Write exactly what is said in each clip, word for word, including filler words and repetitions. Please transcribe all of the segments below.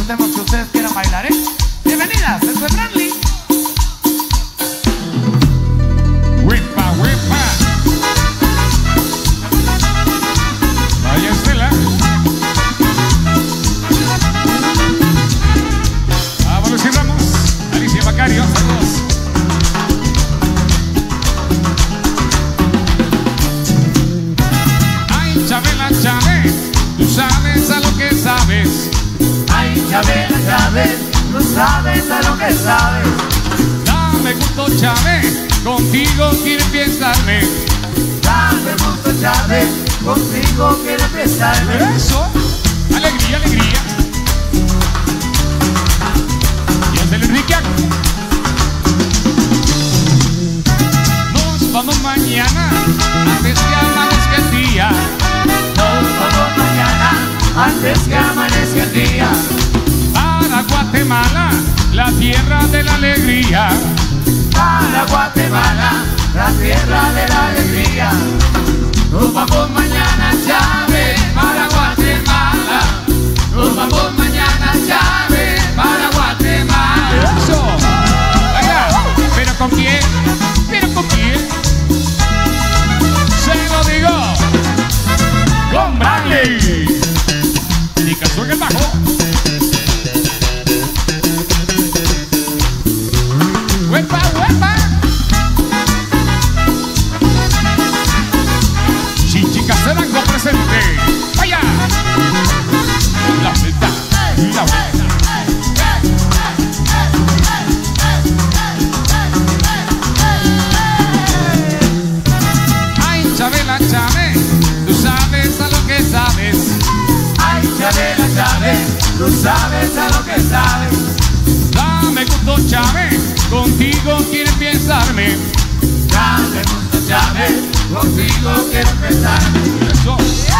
esos temas que ustedes quieran bailar, ¿eh? Bienvenidas, esto es Branly. ¡Huepa, huepa! Vaya Estela. Vámonos y Ramos. Alicia Macario, saludos. Ay, Chabela, Chabel, tú sabes a lo que sabes. Ay, Chabela, Chabel, tú sabes a lo que sabes. Dame gusto, Chabel, contigo quiero empezarme. Dame gusto, Chabel, contigo quiero empezarme. Eso, alegría, alegría. Y es del Enrique. Nos vamos mañana, antes que amanezca el día. Nos vamos mañana, antes que amanezca el día. Para Guatemala, la tierra de la alegría. Para Guatemala, la tierra de la alegría. Nos vamos mañana, Chávez, para Guatemala. Nos vamos mañana, Chávez, para Guatemala. Eso. Oiga, pero con quién, pero con quién. Se lo digo. Con Branly. Y cazó en el bajo. ¡Huepa, huepa! Chichica Cerango presente. ¡Vaya! La vuelta, la vuelta. Ay, Chabela, Chabel, tú sabes a lo que sabes. Ay, Chabela, Chabel, tú sabes a lo que sabes. Dame gusto, Chabel, contigo quiero empezarme. Dame gusto, Chabel, contigo quiero empezarme. Eso.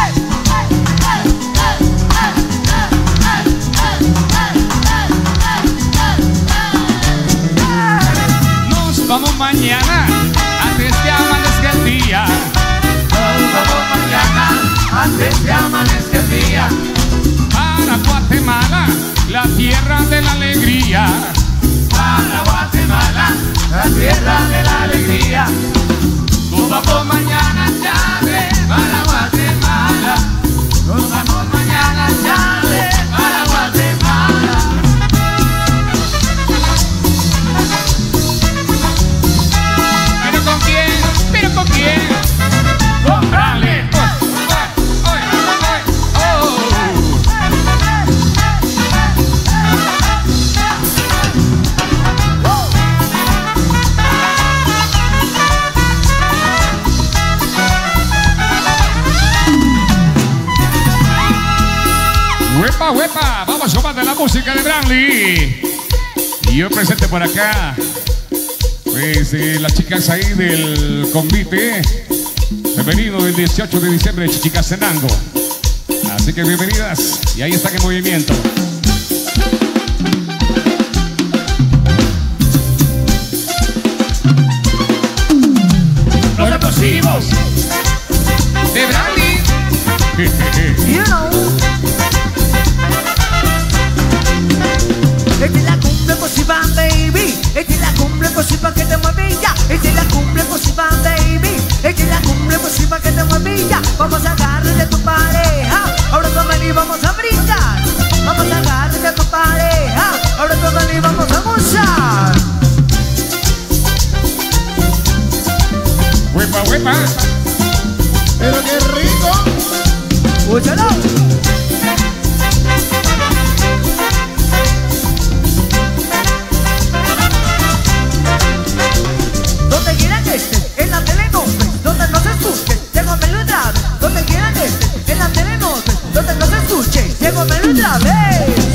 Nos vamos mañana, antes que amanezca el día. Nos vamos mañana, antes que amanezca el día. Para Guatemala, la tierra de la alegría. Para Guatemala, la tierra de la alegría. Nos vamos mañana, Chávez, para Guatemala. Nos vamos mañana, Chávez, para Guatemala. ¿Pero con quién? ¿Pero con quién? Con Branly. ¡Huepa, huepa! Vamos a sumar de la música de Branly. Y yo presente por acá, pues eh, las chicas ahí del convite femenino del dieciocho de diciembre de Chichicastenango. Así que bienvenidas. Y ahí están en movimiento. Los explosivos de Branly. You know. Esta es la cumbre explosiva, baby. Esta es la cumbre explosiva que te mueve ya. Esta es la cumbre explosiva, baby. Esta es la cumbre explosiva que te mueve ya. Vamos a agarrarte a tu pareja. Ahora toman y vamos a brindar. Vamos a agarrarte a tu pareja. Ahora toman y vamos a gozar. ¡Huepa, huepa! Pero qué rico. ¡Escúchalo! Donde quiera que estés, en la tele no ves, donde no se escuche, llego a verlo otra vez. Donde quiera que estés, en la tele no ves, donde no se escuche, llego a verlo otra vez.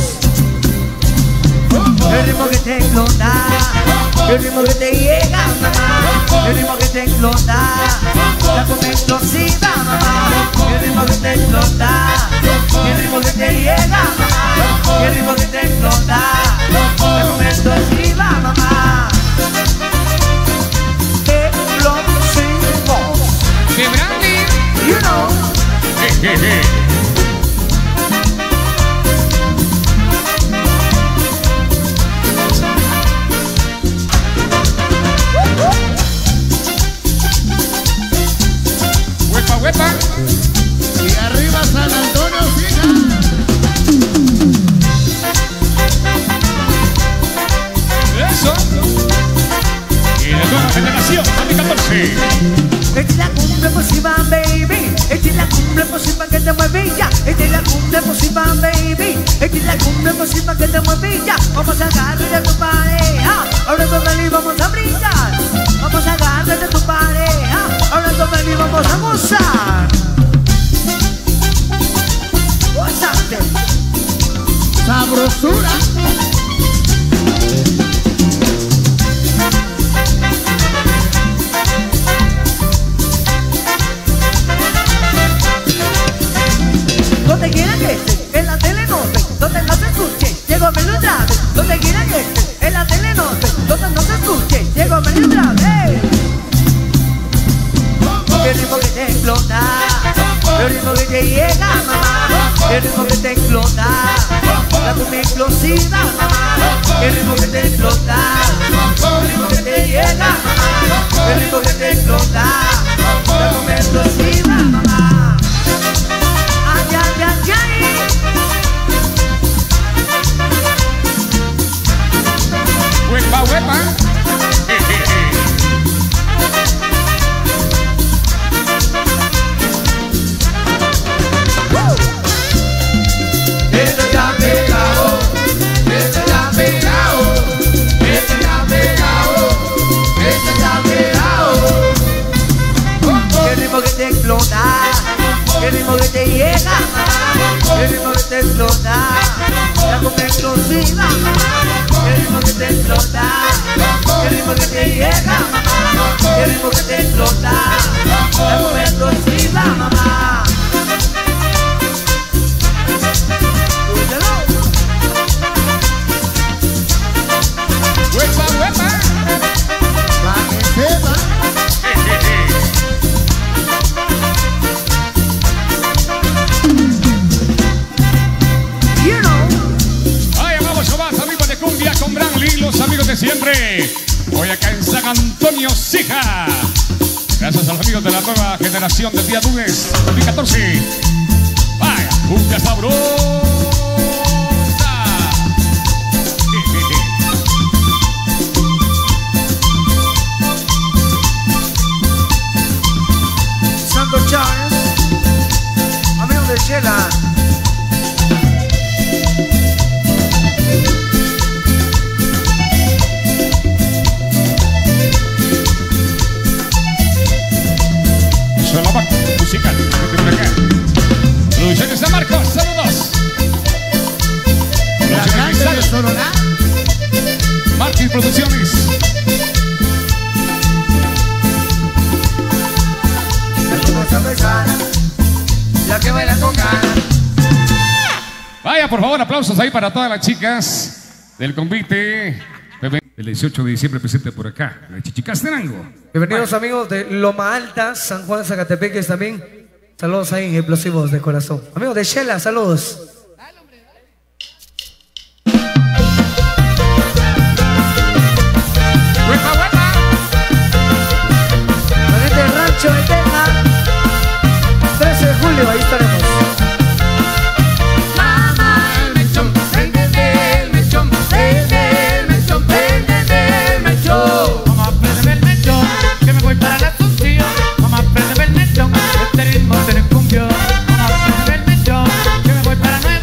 El ritmo que te explota, el ritmo que te llega, mamá. El ritmo que te explota, la cosa explosiva, mamá. El ritmo que te explota, el ritmo que te llega, mamá. El ritmo que te explota, la cosa explosiva, mamá. Explosivos. De Branly. You know. Je, je, je. por cima que te muevilla. Vamos a agarrar de tu pareja. Ahora con Meli vamos a brindar. Vamos a agarrar de tu pareja. Ahora con Meli vamos a gozar. Gozarte. Sabrosura. Donde quiera que esté, en la tele no sé, donde no se escuche, llego a medio otra vez. Donde quiera que esté, en la tele no sé, donde no se escuche, llego a medio otra vez. El ritmo que te explota, el ritmo que te llega, mamá. El ritmo que te explota, la cumbia explosiva, mamá. El ritmo que te explota, el ritmo que te llega, mamá. El ritmo que te explota, la cumbia explosiva, mamá. Ay, ay, ay, ay. Huepa, huepa. Esto ya pegado, esto ya pegado, esto ya pegado, esto ya pegado. El ritmo que te explota, el ritmo que te llega, el ritmo que te explota, la cumbia explosiva, el ritmo que te explota, el ritmo que te llega, el ritmo que te explota, la cumbia explosiva, mamá. Huepa, huepa. Pa' que sepa. You know. Vaya, vamos a más amigos de cumbia con Branly, los amigos de siempre. Hoy acá en San Antonio, Sija. Gracias a los amigos de la nueva generación del día lunes dos mil catorce. Vaya, cumbia sabrosa. Santo Charles, amigo de Shela. Solo musical. Producciones de Marcos, saludos. La grande de Sonora. Martín Producciones. La que baila con ganas. Vaya, por favor, aplausos ahí para todas las chicas del convite. El dieciocho de diciembre presente por acá, la Chichicastenango. Bienvenidos amigos de Loma Alta, San Juan, Zacatepeques también. Saludos ahí, explosivos de corazón. Amigos de Shela, saludos. ¡Huepa, huepa! La gente del Rancho de Teja, trece de julio, ahí estaremos. Mamá, el mechón, préndeme el mechón, prende el mechón, préndeme el mechón. Mamá, préndeme el mechón, que me voy para la Asunción. Mamá, préndeme el mechón, este ritmo tiene cumbión. Mamá, préndeme el mechón, que me voy para Nueva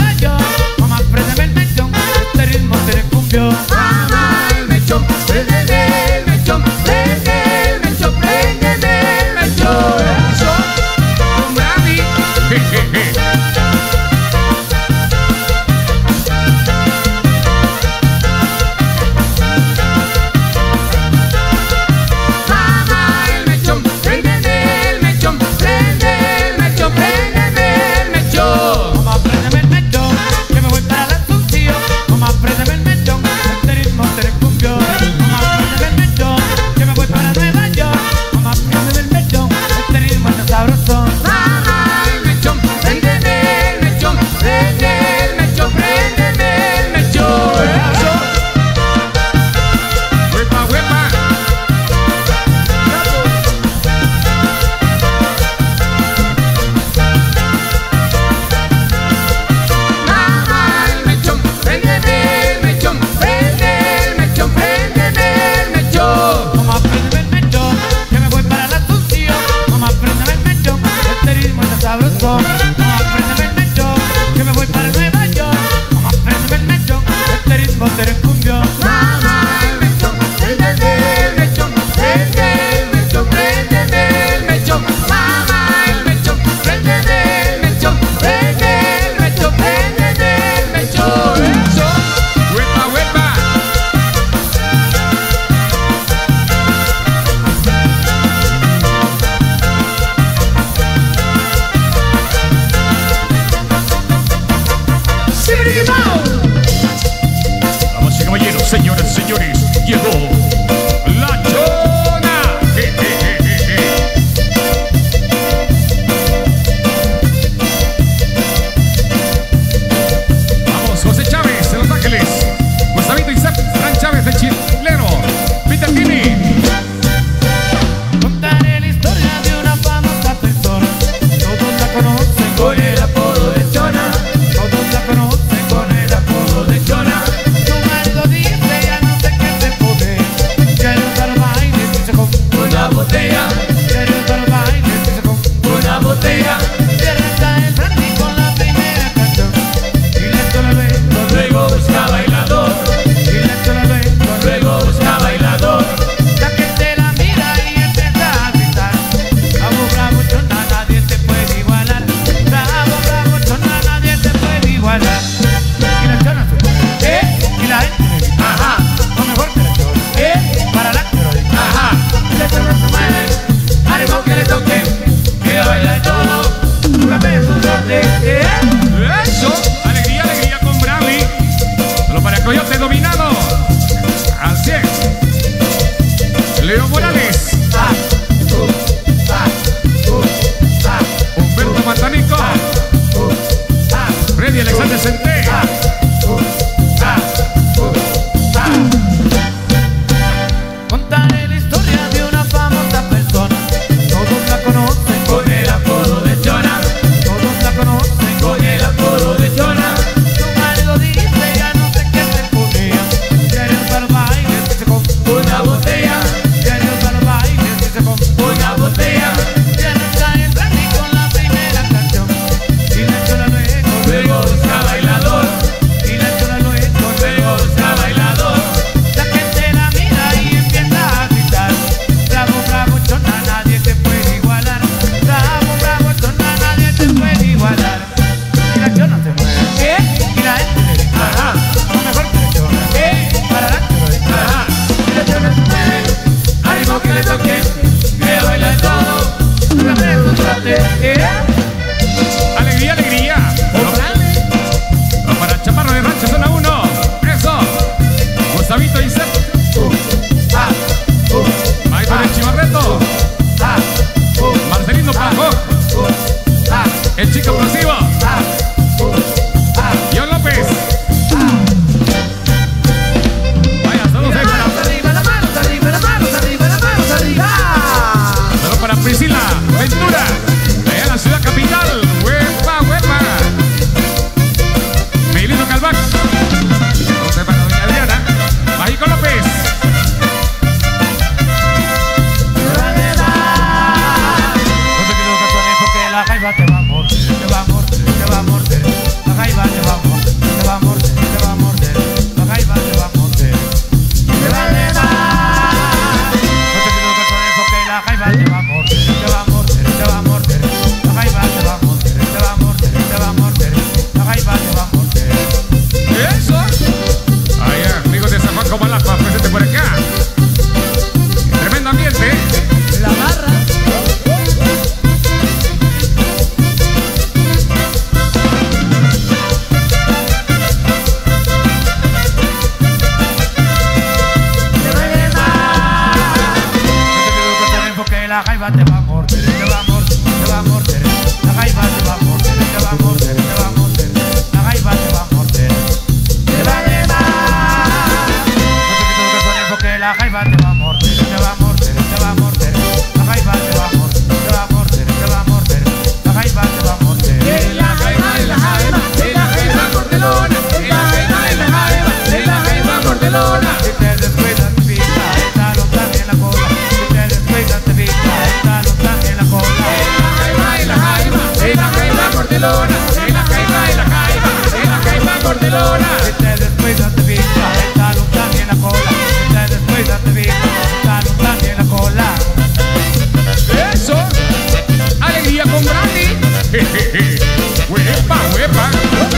la jaiba te va a morder, te va a morder, te va a morder. La jaiba te va a morder, te va a morder, te va a morder. La jaiba te va a morder, te va a llevar. No te quito porque la jaiba te va a morder, te va a morder, te va a morder. La jaiba te va a morder, te va a morder, te va a morder. La jaiba te va a morder. La jaiba, la jaiba, la jaiba mordelona. La jaiba, la jaiba, la jaiba mordelona. Si te descuidas te pica, el talón también la cola. Si te descuidas te pica, el talón también la cola. La jaiba, la jaiba, la jaiba mordelona. La jaiba, la jaiba, la jaiba mordelona. Si te descuidas te pica, el talón también la cola. Si te descuidas te pica, el talón también la cola. Eso. Alegría con Brandy. Huepa, huepa.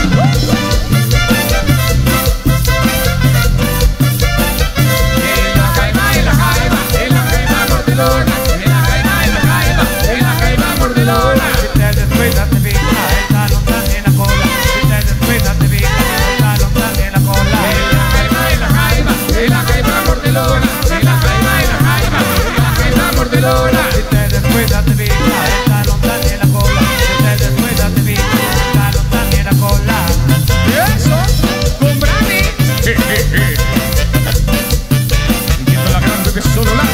La jaiba, la jaiba, la jaiba mordelona. La jaiba, la jaiba, la jaiba mordelona. Si te descuidas te pica, el talón también la cola. Si te descuidas te pica, el talón también la cola. La jaiba, la jaiba, la jaiba mordelona. La jaiba, la jaiba, la jaiba mordelona. Si te descuidas te pica, el talón también la cola. Si te descuidas te pica, el talón también la cola. Eso. Con Brandy. Siguiendo la grande de solo la.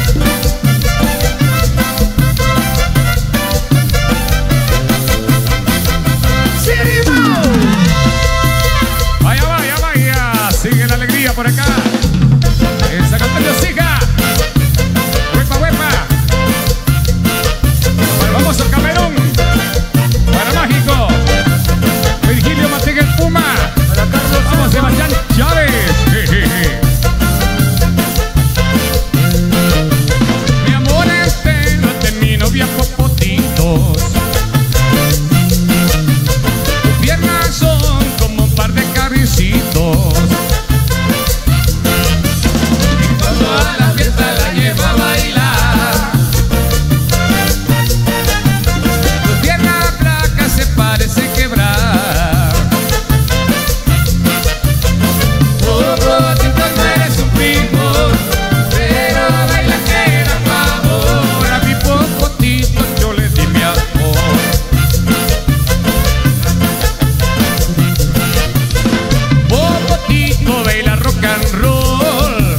Vaya, vaya, vaya. Sigue la alegría por acá. Esa cantante siga. Huepa, huepa. Bueno, vamos a Camerún. Para Mágico. Virgilio Matega el Puma. Vamos, Sebastián Chávez. Mi amor, espérate, mi novia Popotitos. Tus piernas son como un par de carricitos. Y cuando a la fiesta la lleva a bailar, Tu pierna flaca se parece quebrar. Popotito no eres un primo, pero baila que era favor. A mi Popotito yo le di mi amor. Popotito baila rock and roll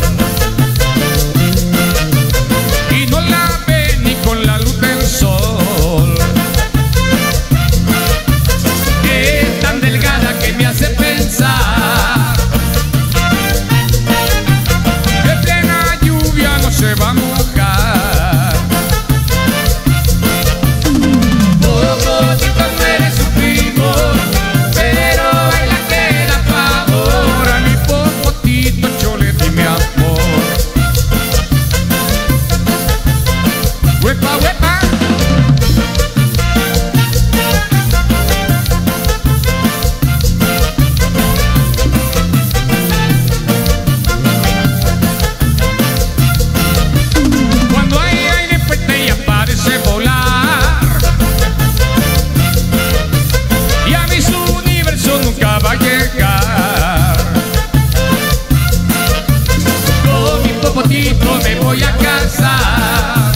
y no la ve ni con la luz del sol. Es tan delgada que me hace pensar Que en plena lluvia no se va a mojar. Popotito no eres un primo, pero baila que da favor. Ahora mi Popotito yo le di mi amor. Huepa, huepa. Cuando hay aire fuerte ella parece volar, y a mi su universo nunca va a llegar. Con mi Popotito me voy a casar.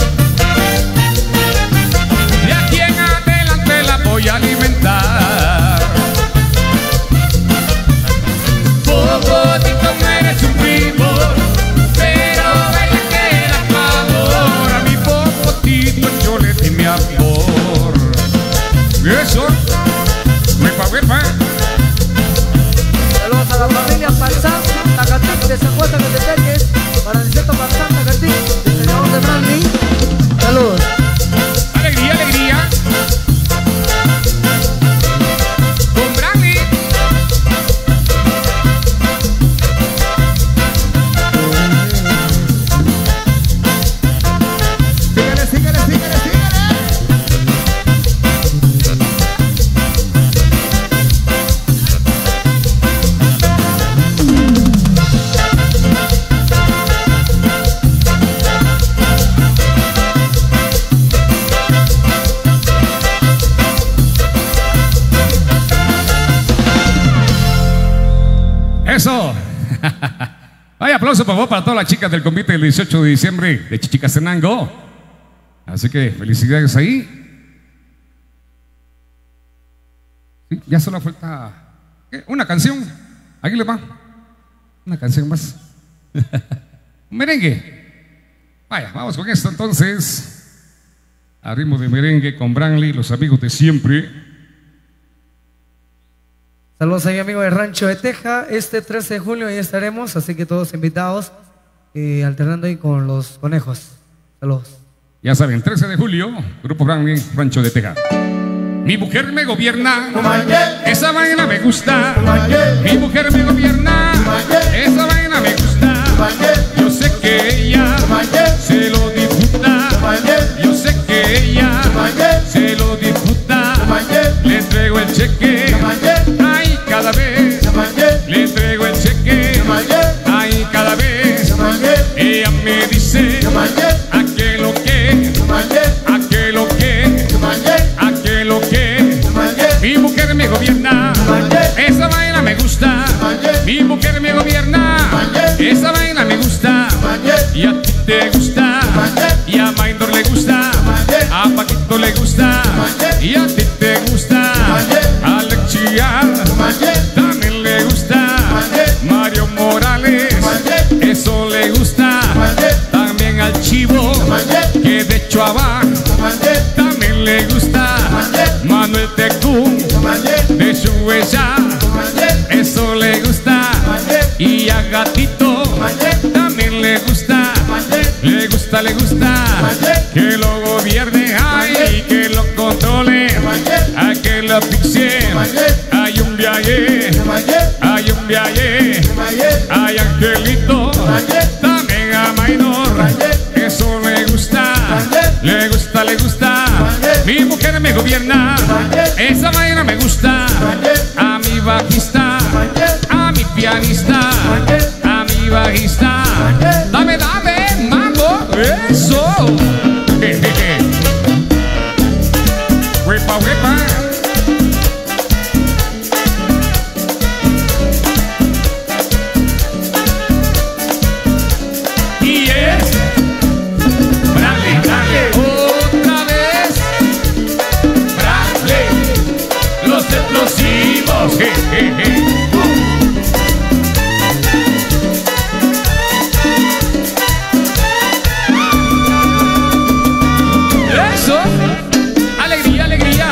De aquí en adelante la voy a alimentar. Popotito no eres un primo, pero baila que da favor. Ahora mi Popotito yo le di mi amor. Eso. Huepa, huepa. Saludos a la familia Parzán, Tacatín, de San Juan, Tacatepeques, para el centro Parzán, Tacatín, diseñador de Brandy. Saludos. Alegría, alegría. Con Brandy. Síguele, síguele, síguele, síguele. Eso. Vaya aplauso por favor para todas las chicas del convite del dieciocho de diciembre de Chichicastenango. Así que felicidades ahí. Sí, ya solo falta ¿qué? Una canción. Aquí le va. Una canción más. Un merengue. Vaya, vamos con esto entonces. A ritmo de merengue con Branly, los amigos de siempre. Saludos a mi amigo de Rancho de Teja. Este trece de julio ahí estaremos, así que todos invitados, eh, alternando ahí con los conejos. Saludos. Ya saben, trece de julio, Grupo Branly, Rancho de Teja. Mi mujer me gobierna, esa vaina me gusta. Mi mujer me gobierna, esa vaina me gusta. Yo sé que ella se lo disfruta. Yo sé que ella se lo disfruta. Le entrego el cheque, ay, cada vez. Le entrego el cheque, ay, cada vez. Ella me dice, ¿a qué lo que? ¿A qué lo que? ¿A qué lo que? Mi mujer me gobierna, esa vaina me gusta. Mi mujer me gobierna, esa vaina me gusta. Y a ti te gusta, y a Maindor le gusta, a Paquito le gusta, y a ti te gusta. A Alexia también le gusta. Mario Morales, eso le gusta. También al Chivo, que de Chuaba, también le gusta. Manuel Tecún, de Chueya, eso le gusta. Y a Gatito también le gusta. Le gusta, le gusta. Que lo gobierne, ay, que lo controle. A que lo asfixie. Hay un viaje, hay un viaje. Hay Angelito, también a Maynor. Eso le gusta, le gusta, le gusta. Mi mujer me gobierna, esa vaina me gusta. A mi bajista, a mi pianista, a mi bajista. Dame, dame, mambo, eso. Huepa, huepa. Y es Branly, Branly, otra vez. Branly, los explosivos. Je, je, je. Eso, alegría, alegría.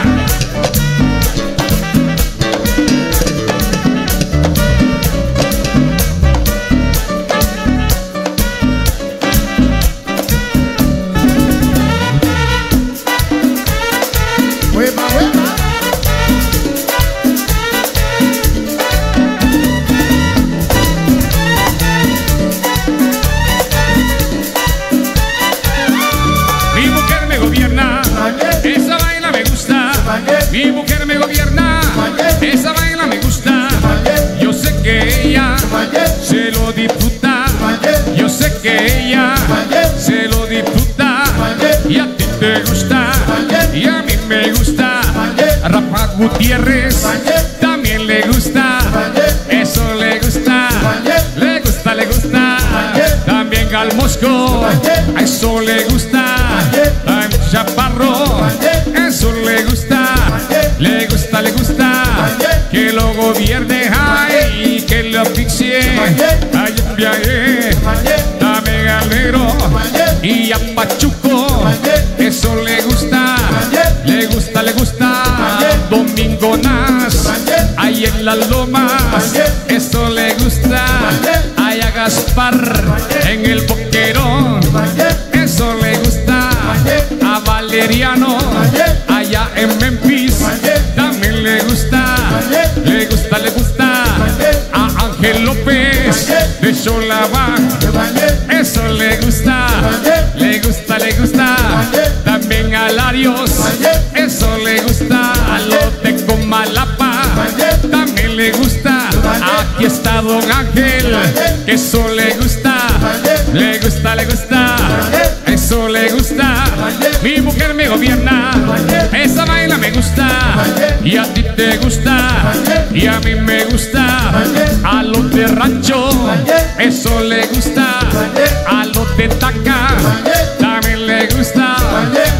Huepa, huepa. Mi mujer me gobierna, esa vaina me gusta. Mi mujer me gobierna, esa vaina me gusta. Yo sé que ella se lo disfruta. Yo sé que ella se lo disfruta. Y a ti te gusta, y a mí me gusta. A Rafa Gutiérrez también le gusta. Eso le gusta, le gusta, le gusta. También al Mosco, a eso le gusta. A Chaparro, eso le gusta. Le gusta, le gusta. Que lo gobierne, ay, que lo asfixie. Hay un viaje, también al Negro y a Pachuco, eso le gusta. Le gusta, le gusta. Domingo Nas, ahí en las lomas, eso le gusta. Hay a Gaspar en el Boquerón, eso le gusta. A Valeriano, allá en Memphis, también le gusta. Le gusta, le gusta. A Ángel López de Cholaba, eso le gusta. Le gusta, le gusta. También a Larios, eso le gusta. A los de Comalapa, también le gusta. Aquí está Don Ángel, que eso le gusta. Le gusta, le gusta. Eso le gusta. Mi mujer me gobierna, esa vaina me gusta. Y a ti te gusta, y a mí me gusta. A los de Rancho, eso le gusta. A los de Taca, también le gusta.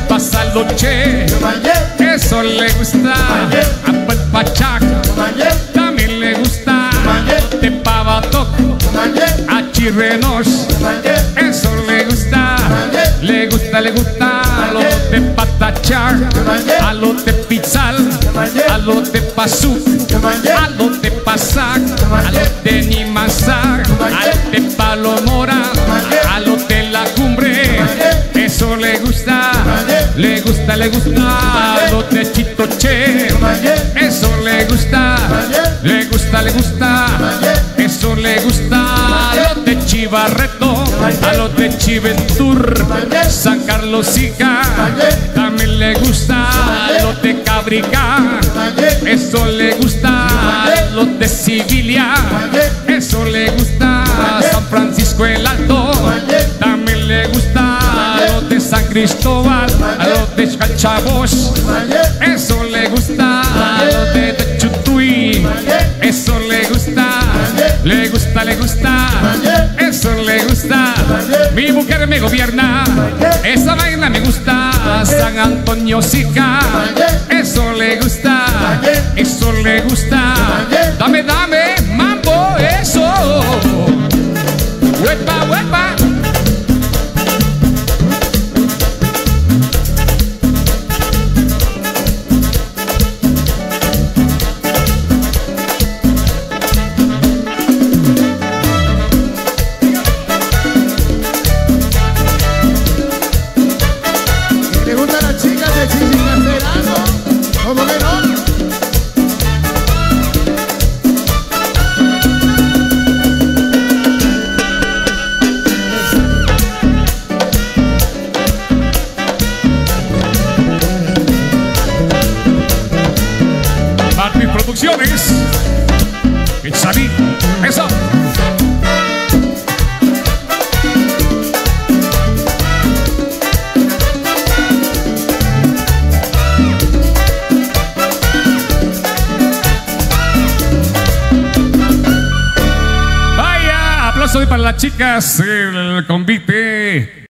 chivenos. Eso le gusta, le gusta, le gusta. A los de patachar, a los de pizzal, a los de pasuk, a los de pasac, a los de nimasac, a los de palomora, a los de la cumbre. Eso le gusta, le gusta, le gusta. A los de Chitoche. Eso le gusta, le gusta, le gusta. Eso le gusta. A los de Chivarreto, a los de Chiventur, San Carlos Ica. También le gusta. A los de Cabrica. Eso le gusta. A los de Sibilia. Eso le gusta. A San Francisco el Alto. También le gusta. A los de San Cristóbal, a los de Cachabos. Eso le gusta. A los de Chutuy. Eso le gusta, le gusta, le gusta. Eso le gusta. Mi mujer me gobierna. Esa vaina me gusta. San Antonio Sica. Eso le gusta, eso le gusta. Dame, dame, mambo, eso. Huepa, huepa. ¿Le gustan las chicas de Chichicasterano? ¿Cómo que no? Martín Producciones. Itzani. Eso. Vaya, aplauso para las chicas, el convite.